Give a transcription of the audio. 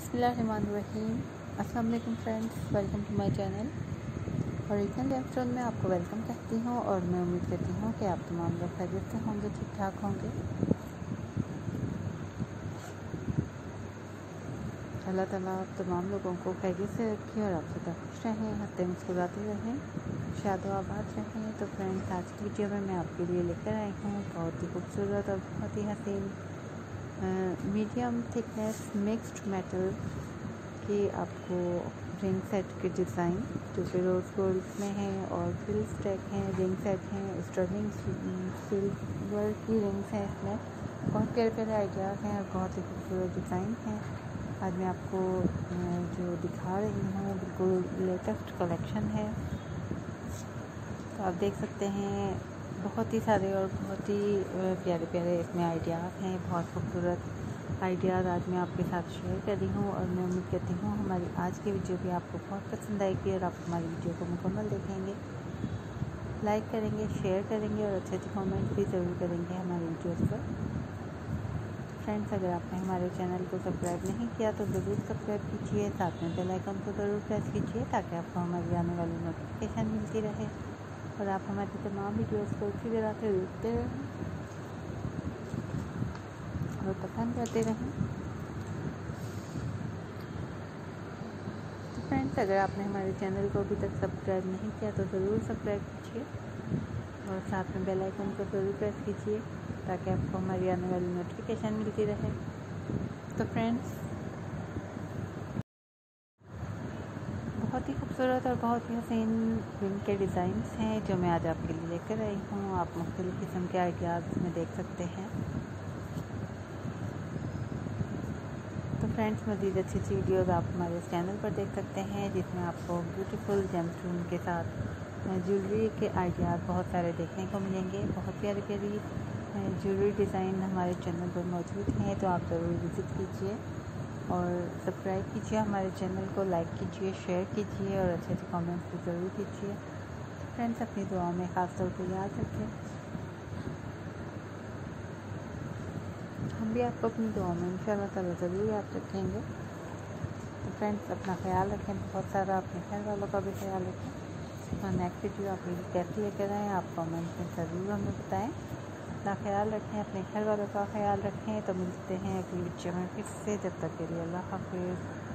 बिस्मिल्लाहिर्रहमानिर्रहीम। अस्सलाम वालेकुम friends, welcome to my channel. Original restaurant में आपको वेलकम कहती हूँ और मैं उम्मीद करती हूँ कि आप तमाम लोग खैरियत से होंगे, ठीक ठाक होंगे। अल्लाह ताला आप तमाम लोगों को खैरियत से रखें और आप सदा खुश रहें, हंसते मुस्कुराते रहें, शादो आबाद रहें। तो फ्रेंड्स, आज की वीडियो में मैं आपके लिए लेकर आई हूँ बहुत ही खूबसूरत और बहुत ही हसीन मीडियम थिकनेस मिक्स्ड मेटल की आपको रिंग सेट के डिज़ाइन जो कि रोज़ गोल्ड में है और फिल स्टैक हैं, रिंग सेट हैं, स्टर्लिंग सिल्वर की रिंग्स हैं। इसमें बहुत प्यारे प्यारे आइडियाज़ हैं और बहुत ही खूबसूरत डिज़ाइन हैं। आज मैं आपको जो दिखा रही हूँ बिल्कुल लेटेस्ट कलेक्शन है। तो आप देख सकते हैं बहुत ही सारे और बहुत ही प्यारे प्यारे इसमें आइडियाज़ हैं, बहुत खूबसूरत आइडियाज़ आज मैं आपके साथ शेयर कर रही हूँ। और मैं उम्मीद करती हूँ हमारी आज की वीडियो भी आपको बहुत पसंद आएगी और आप हमारी वीडियो को मुकम्मल देखेंगे, लाइक करेंगे, शेयर करेंगे और अच्छे अच्छे कमेंट्स भी ज़रूर करेंगे हमारी वीडियोस पर। फ्रेंड्स, अगर आपने हमारे चैनल को सब्सक्राइब नहीं किया तो ज़रूर सब्सक्राइब कीजिए, साथ में बेल आइकन को ज़रूर प्रेस कीजिए ताकि आपको हमारी आने वाली नोटिफिकेशन मिलती रहे और आप हमारी तमाम वीडियोस को इसी तरह से देखते रहें और पसंद करते रहें। तो फ्रेंड्स, अगर आपने हमारे चैनल को अभी तक सब्सक्राइब नहीं किया तो ज़रूर सब्सक्राइब कीजिए और साथ में बेल आइकन को ज़रूर प्रेस कीजिए ताकि आपको हमारी आने वाली नोटिफिकेशन मिलती रहे। तो फ्रेंड्स, बहुत ही खूबसूरत और बहुत ही हसीन रिंग के डिज़ाइंस हैं जो मैं आज आपके लिए लेकर आई हूँ। आप मुख्तलिफ़ किस्म के आइडियाज़ में देख सकते हैं। तो फ्रेंड्स, मज़ीद अच्छी अच्छी वीडियोज़ आप हमारे इस चैनल पर देख सकते हैं जिसमें आपको ब्यूटीफुल जेमस्टोन के साथ ज्वेलरी के आइडियाज़ बहुत सारे देखने को मिलेंगे। बहुत प्यारी प्यारी ज्वेलरी डिज़ाइन हमारे चैनल पर मौजूद हैं, तो आप ज़रूर विज़िट कीजिए और सब्सक्राइब कीजिए हमारे चैनल को, लाइक कीजिए, शेयर कीजिए और अच्छे अच्छे कमेंट्स भी ज़रूर कीजिए। तो फ्रेंड्स, अपनी दुआओं में ख़ास तौर पर याद रखें, हम भी आपको अपनी दुआओं में इंशाअल्लाह ताला ज़रूर याद रखेंगे। तो फ्रेंड्स, अपना ख्याल रखें, बहुत सारा अपने घर वालों का भी ख्याल रखें और नेक्स्ट वीडियो आप मेरी कैसी लेकर आएँ आप कमेंट में ज़रूर हमें बताएं। अपना ख्याल रखें, अपने घर वालों का ख्याल रखें। तो मिलते हैं अगली वीडियो में फिर से, जब तक के लिए अल्लाह हाफ़िज़।